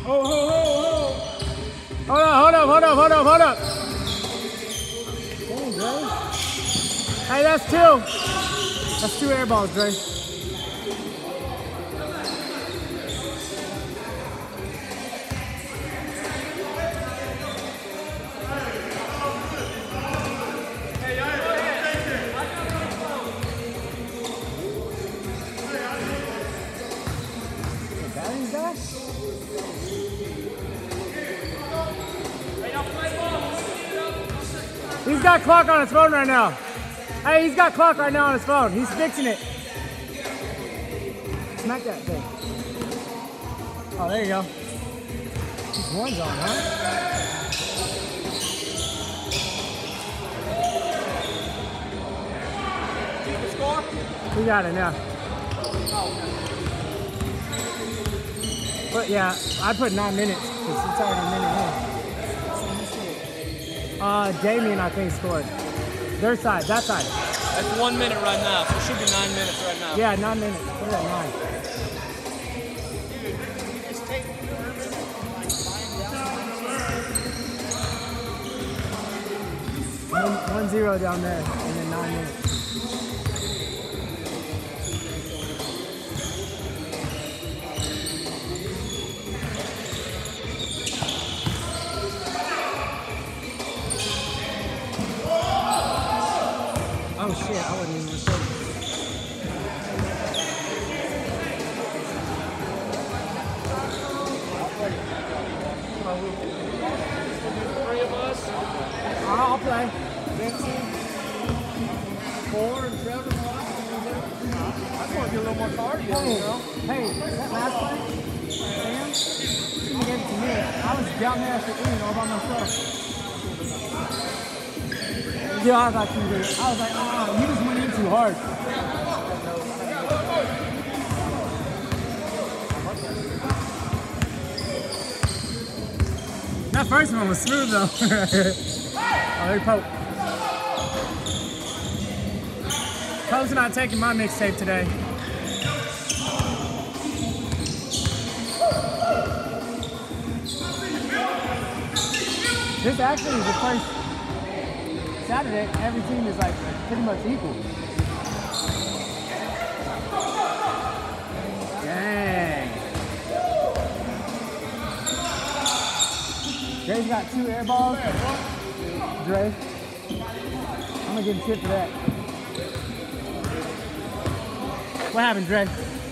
Hold up. Dang, Dre. Hey, that's two. That's 2 air balls, Dre. He's got clock on his phone right now. Hey, he's got clock right now on his phone. He's fixing it. Smack that thing. Oh, there you go. These one's on, huh? We got it now. But yeah, I put 9 minutes because it's already a minute in. Damien, I think, scored. Their side, that side. That's 1 minute right now, so it should be 9 minutes right now. Yeah, 9 minutes. Put it at 9. One 1-0 down there, and then 9 minutes. Oh shit, I wouldn't even record it. Three of us. I'll play. 4 and Trevor. I just want to do a little more cardio, you know? Hey, that last play, Sam, you gave it to me. I was down there after eating all by myself. Yeah, I was like, you just went in too hard. That first one was smooth though. Oh, they Pope. Pope's not taking my mixtape today. This actually is the first Saturday, every team is like pretty much equal. Dang. Dre's got 2 air balls. Dre. I'm gonna give him shit for that. What happened, Dre?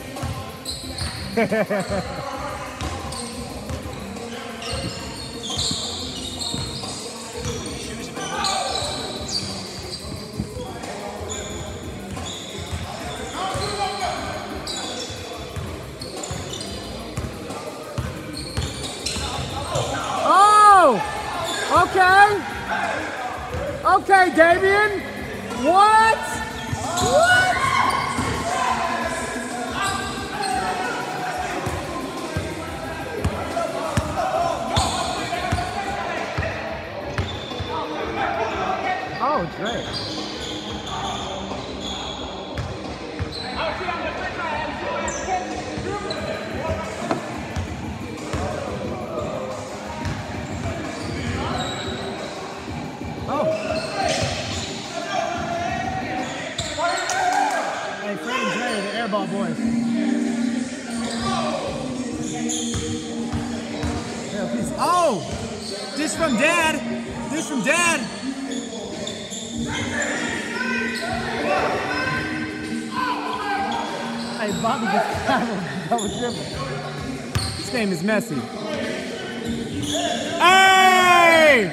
Okay, Damien. What? Oh, Dre. Airball boys. Oh! Dish from Dad! Dish from Dad! Hey, Bobby just traveled double triple. This game is messy. Hey!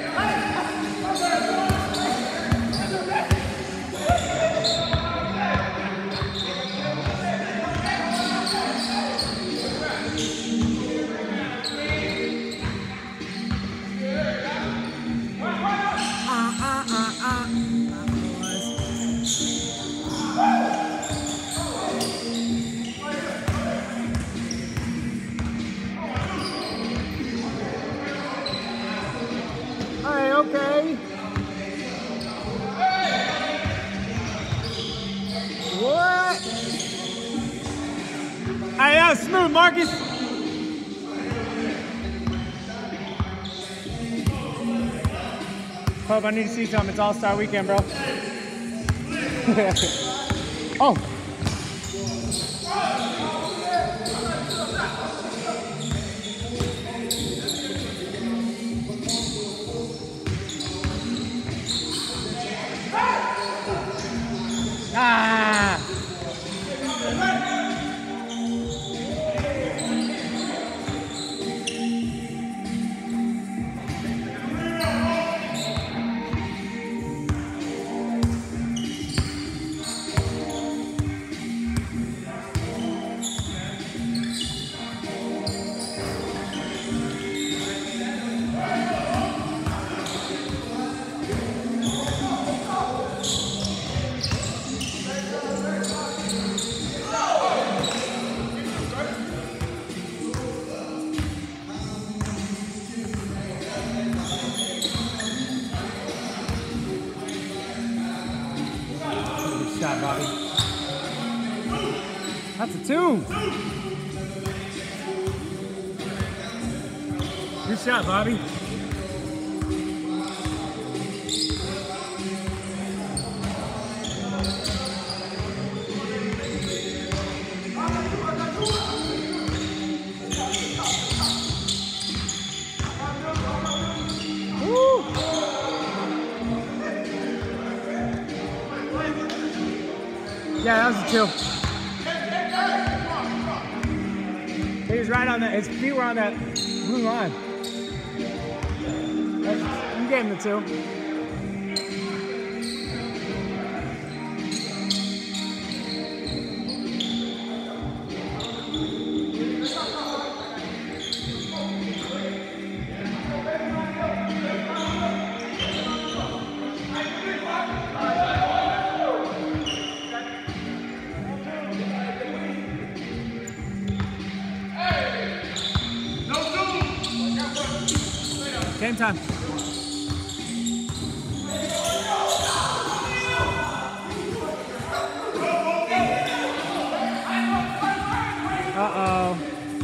Okay. What? Hey, that was smooth, Marcus. Pope, I need to see something. It's All-Star Weekend, bro. Oh. Ah. Good shot, Bobby. That's a 2. Good shot, Bobby. Woo. Yeah, that was a 2. He was right on that. His feet were on that blue line. You gave him the 2. Game time. Uh-oh.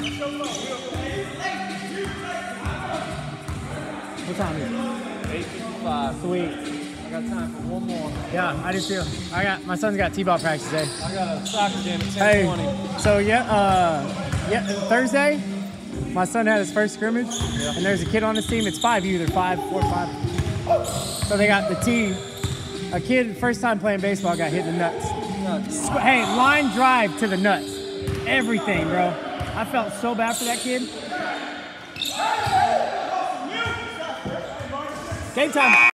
What time is it? 8:55. Sweet. I got time for one more. Yeah, I do too. My son's got t-ball practice today. I got a soccer game at 10:20. Hey, so yeah, Thursday, my son had his first scrimmage, and there's a kid on his team. It's 5 either 5, 4, 5. So they got the tee. A kid, first time playing baseball, got hit in the nuts. Hey, line drive to the nuts. Everything, bro. I felt so bad for that kid. Game time.